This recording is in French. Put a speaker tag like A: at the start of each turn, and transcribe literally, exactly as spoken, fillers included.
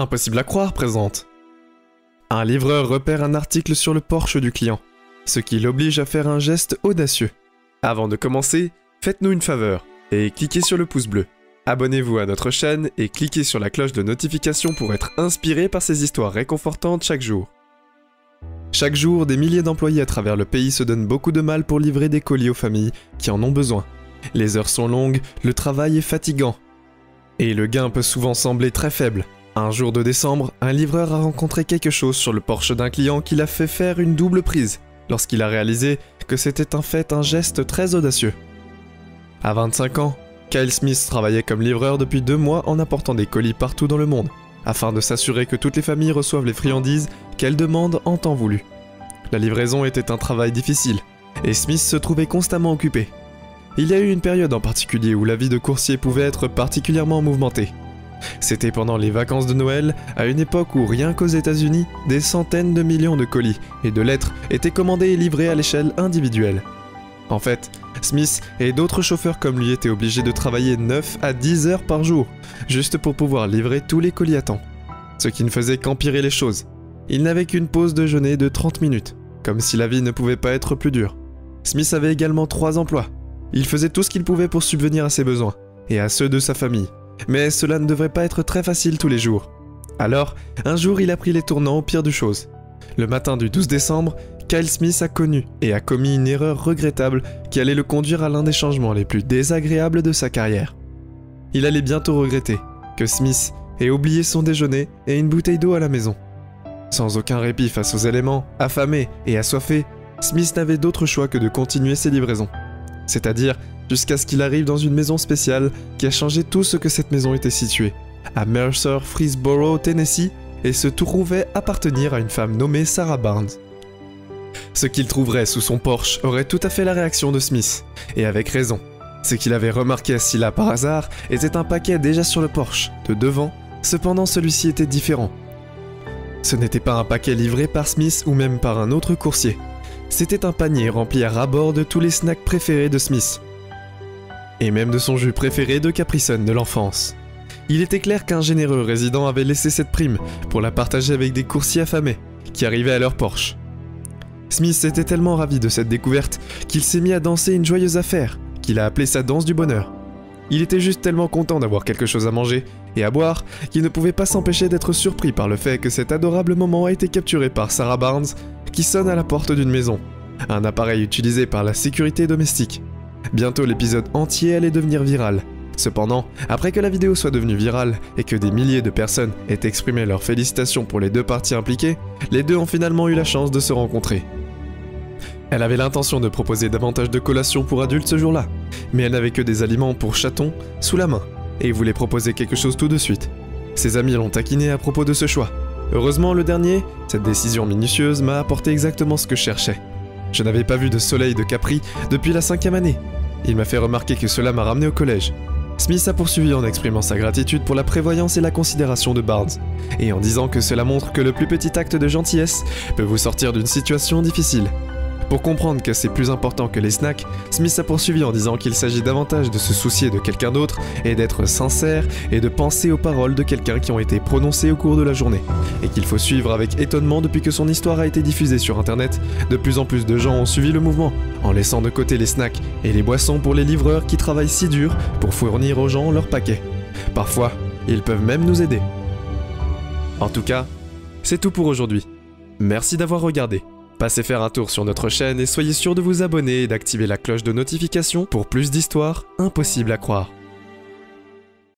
A: Impossible à croire présente. Un livreur repère un article sur le porche du client, ce qui l'oblige à faire un geste audacieux. Avant de commencer, faites-nous une faveur et cliquez sur le pouce bleu. Abonnez-vous à notre chaîne et cliquez sur la cloche de notification pour être inspiré par ces histoires réconfortantes chaque jour. Chaque jour, des milliers d'employés à travers le pays se donnent beaucoup de mal pour livrer des colis aux familles qui en ont besoin. Les heures sont longues, le travail est fatigant. Et le gain peut souvent sembler très faible. Un jour de décembre, un livreur a rencontré quelque chose sur le porche d'un client qui l'a fait faire une double prise, lorsqu'il a réalisé que c'était en fait un geste très audacieux. À vingt-cinq ans, Kyle Smith travaillait comme livreur depuis deux mois en apportant des colis partout dans le monde, afin de s'assurer que toutes les familles reçoivent les friandises qu'elles demandent en temps voulu. La livraison était un travail difficile, et Smith se trouvait constamment occupé. Il y a eu une période en particulier où la vie de coursier pouvait être particulièrement mouvementée. C'était pendant les vacances de Noël, à une époque où rien qu'aux États-Unis, des centaines de millions de colis et de lettres étaient commandés et livrés à l'échelle individuelle. En fait, Smith et d'autres chauffeurs comme lui étaient obligés de travailler neuf à dix heures par jour, juste pour pouvoir livrer tous les colis à temps. Ce qui ne faisait qu'empirer les choses. Il n'avait qu'une pause déjeuner de trente minutes, comme si la vie ne pouvait pas être plus dure. Smith avait également trois emplois. Il faisait tout ce qu'il pouvait pour subvenir à ses besoins, et à ceux de sa famille. Mais cela ne devrait pas être très facile tous les jours. Alors, un jour il a pris les tournants au pire du chose. Le matin du douze décembre, Kyle Smith a connu et a commis une erreur regrettable qui allait le conduire à l'un des changements les plus désagréables de sa carrière. Il allait bientôt regretter que Smith ait oublié son déjeuner et une bouteille d'eau à la maison. Sans aucun répit face aux éléments, affamé et assoiffé, Smith n'avait d'autre choix que de continuer ses livraisons. C'est-à-dire jusqu'à ce qu'il arrive dans une maison spéciale qui a changé tout ce que cette maison était située, à Mercer Freesboro, Tennessee, et se trouvait appartenir à une femme nommée Sarah Barnes. Ce qu'il trouverait sous son porche aurait tout à fait la réaction de Smith, et avec raison. Ce qu'il avait remarqué assis là par hasard était un paquet déjà sur le porche, de devant, cependant celui-ci était différent. Ce n'était pas un paquet livré par Smith ou même par un autre coursier. C'était un panier rempli à ras-bord de tous les snacks préférés de Smith. Et même de son jus préféré de Capri Sun de l'enfance. Il était clair qu'un généreux résident avait laissé cette prime pour la partager avec des coursiers affamés qui arrivaient à leur porche. Smith était tellement ravi de cette découverte qu'il s'est mis à danser une joyeuse affaire qu'il a appelée sa danse du bonheur. Il était juste tellement content d'avoir quelque chose à manger et à boire qu'il ne pouvait pas s'empêcher d'être surpris par le fait que cet adorable moment a été capturé par Sarah Barnes qui sonne à la porte d'une maison, un appareil utilisé par la sécurité domestique. Bientôt l'épisode entier allait devenir viral. Cependant, après que la vidéo soit devenue virale et que des milliers de personnes aient exprimé leurs félicitations pour les deux parties impliquées, les deux ont finalement eu la chance de se rencontrer. Elle avait l'intention de proposer davantage de collations pour adultes ce jour-là, mais elle n'avait que des aliments pour chatons sous la main, et voulait proposer quelque chose tout de suite. Ses amis l'ont taquiné à propos de ce choix. Heureusement, le dernier, cette décision minutieuse m'a apporté exactement ce que je cherchais. Je n'avais pas vu de soleil de Capri depuis la cinquième année. Il m'a fait remarquer que cela m'a ramené au collège. Smith a poursuivi en exprimant sa gratitude pour la prévoyance et la considération de Barnes, et en disant que cela montre que le plus petit acte de gentillesse peut vous sortir d'une situation difficile. Pour comprendre que c'est plus important que les snacks, Smith a poursuivi en disant qu'il s'agit davantage de se soucier de quelqu'un d'autre et d'être sincère et de penser aux paroles de quelqu'un qui ont été prononcées au cours de la journée, et qu'il faut suivre avec étonnement depuis que son histoire a été diffusée sur internet. De plus en plus de gens ont suivi le mouvement, en laissant de côté les snacks et les boissons pour les livreurs qui travaillent si dur pour fournir aux gens leurs paquets. Parfois, ils peuvent même nous aider. En tout cas, c'est tout pour aujourd'hui. Merci d'avoir regardé. Passez faire un tour sur notre chaîne et soyez sûr de vous abonner et d'activer la cloche de notification pour plus d'histoires impossibles à croire.